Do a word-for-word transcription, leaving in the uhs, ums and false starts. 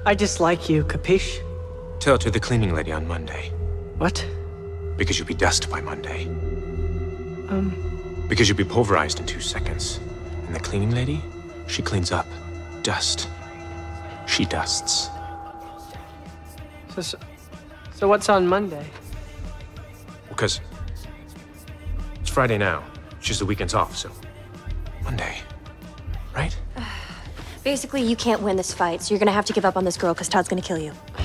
I dislike you, capiche? Tell it to the cleaning lady on Monday. What? Because you'll be dust by Monday. Um... Because you'll be pulverized in two seconds. And the cleaning lady, she cleans up. Dust. She dusts. So, so, so what's on Monday? Because it's Friday now. It's just the weekend's off, so Monday, right? Basically, you can't win this fight, so you're gonna have to give up on this girl because Todd's gonna kill you.